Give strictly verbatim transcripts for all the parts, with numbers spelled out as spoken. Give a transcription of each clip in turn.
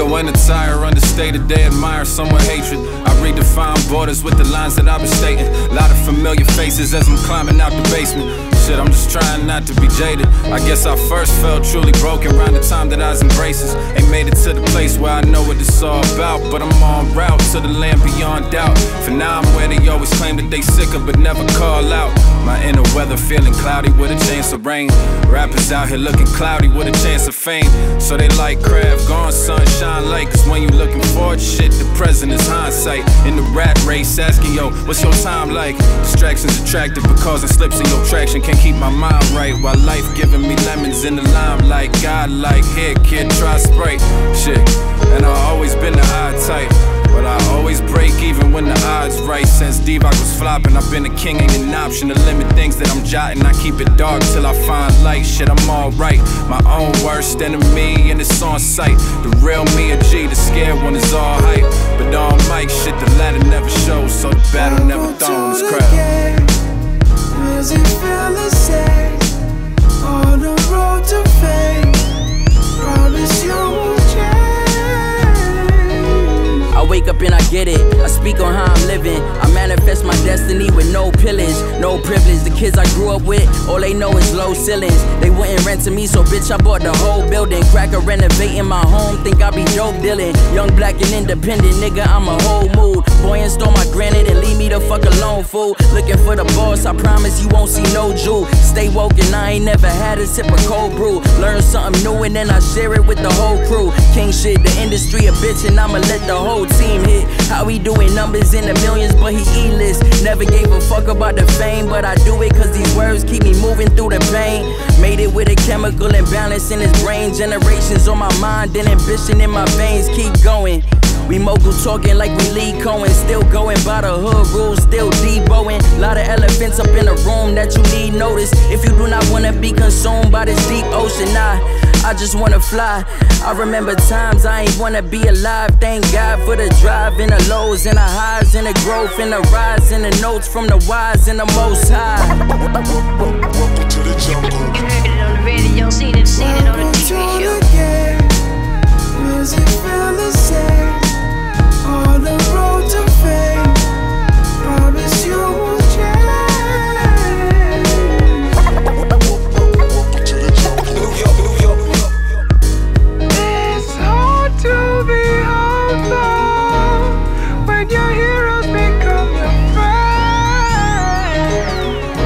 Ego and a tire, understated, they admire someone hatred. I redefine borders with the lines that I've been stating. A lot of familiar faces as I'm climbing out the basement. Shit, I'm just trying not to be jaded. I guess I first felt truly broken around the time that I was in braces. Ain't made it to the place where I know what it's all about, but I'm en route to the land beyond doubt. For now I'm where they always claim that they sicker but never call out. My inner weather feeling cloudy with a chance of rain. Rappers out here looking cloudy with a chance of fame. So they like craft, gone sunshine light. Cause when you looking forward, shit, the present is hindsight. In the rat race, asking yo, what's your time like? Distractions attractive because it slips in your traction. Can't keep my mind right while life giving me lemons in the limelight. God like, here kid, try Sprite. Shit, and I always been the odd type, but I always break even when the odds right. Since D-Vox was flopping, I've been a king, ain't an option to limit things that I'm jotting. I keep it dark till I find light. Shit, I'm alright. My own worst enemy, and it's on sight. The real me a G, the scared one is all hype. But on mic, shit, the ladder never shows, so the battle never thrown is crowd. Does it feel the same on the road to fame? Promise you will change. I wake up and I get it, I speak on how I'm living. I manifest my destiny with no pillage, no privilege. The kids I grew up with, all they know is low ceilings. They wouldn't rent to me, so bitch I bought the whole building. Cracker renovating my home, think I be dope dealing. Young, black and independent, nigga, I'm a whole mood. Boy, install my granite and leave me the fuck alone, fool. Looking for the boss, I promise you won't see no Jew. Stay woke and I ain't never had a sip of cold brew. Learn something new and then I share it with the whole crew. King shit, the industry a bitch and I'ma let the whole team hit. How he doing numbers in the millions, but he E-list. Never gave a fuck about the fame, but I do it cause these words keep me moving through the pain. Made it with a chemical imbalance in his brain. Generations on my mind and ambition in my veins. Keep going. We mogul talking like we Lee Cohen. Still going by the hood rules, still deboing. Lot of elephants up in the room that you need notice. If you do not wanna be consumed by this deep ocean, I, I just wanna fly. I remember times I ain't wanna be alive. Thank God for the drive and the lows and the highs and the growth and the rise and the notes from the wise and the most high. Welcome to the jungle. You heard it on the radio, seen it, seen it on the T V show. Does it feel the same on the road to fame? Promise you will change. Welcome to the jungle. New York, New York, New York. It's hard to be humble when your heroes become your friends.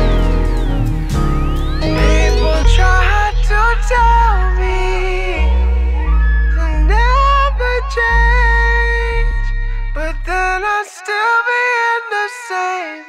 People try to tell me to never change, but then I'll still be in the same